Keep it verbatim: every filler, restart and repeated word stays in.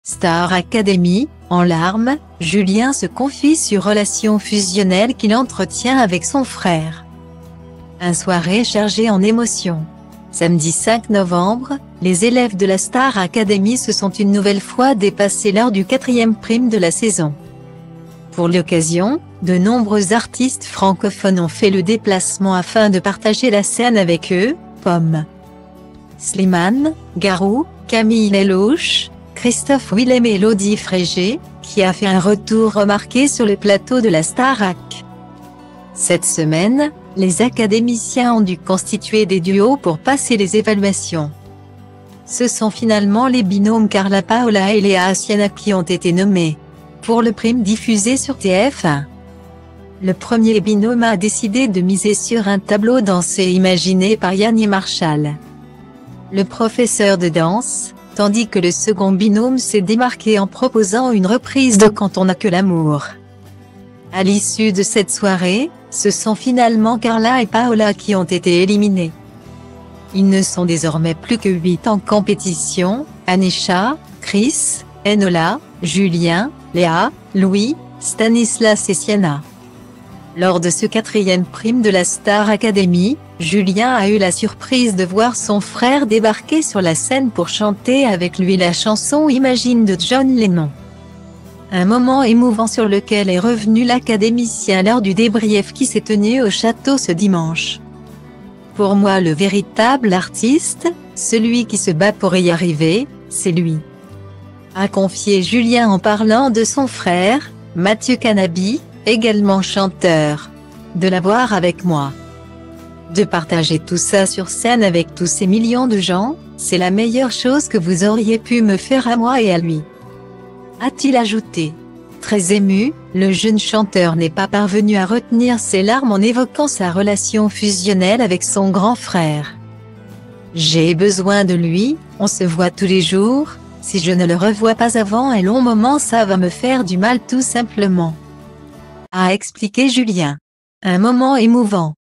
Star Academy, en larmes, Julien se confie sur relation fusionnelle qu'il entretient avec son frère. Une soirée chargée en émotions. Samedi cinq novembre, les élèves de la Star Academy se sont une nouvelle fois dépassés lors du quatrième prime de la saison. Pour l'occasion, de nombreux artistes francophones ont fait le déplacement afin de partager la scène avec eux, comme Slimane, Garou, Camille Lelouch, Christophe Willem et Elodie Frégé, qui a fait un retour remarqué sur le plateau de la Starac. Cette semaine, les académiciens ont dû constituer des duos pour passer les évaluations. Ce sont finalement les binômes Carla Paola et Léa Sienna qui ont été nommés pour le prime diffusé sur T F un. Le premier binôme a décidé de miser sur un tableau dansé imaginé par Yanni Marshall, le professeur de danse, tandis que le second binôme s'est démarqué en proposant une reprise de Quand on n'a que l'amour. À l'issue de cette soirée, ce sont finalement Carla et Paola qui ont été éliminés. Ils ne sont désormais plus que huit en compétition: Anisha, Chris, Enola, Julien, Léa, Louis, Stanislas et Sienna. Lors de ce quatrième prime de la Star Academy, Julien a eu la surprise de voir son frère débarquer sur la scène pour chanter avec lui la chanson Imagine de John Lennon. Un moment émouvant sur lequel est revenu l'académicien lors du débrief qui s'est tenu au château ce dimanche. Pour moi, le véritable artiste, celui qui se bat pour y arriver, c'est lui, a confié Julien en parlant de son frère, Mathieu Canabi, également chanteur. De l'avoir avec moi, de partager tout ça sur scène avec tous ces millions de gens, c'est la meilleure chose que vous auriez pu me faire à moi et à lui, a-t-il ajouté. Très ému, le jeune chanteur n'est pas parvenu à retenir ses larmes en évoquant sa relation fusionnelle avec son grand frère. J'ai besoin de lui, on se voit tous les jours, si je ne le revois pas avant un long moment ça va me faire du mal tout simplement, a expliqué Julien. Un moment émouvant.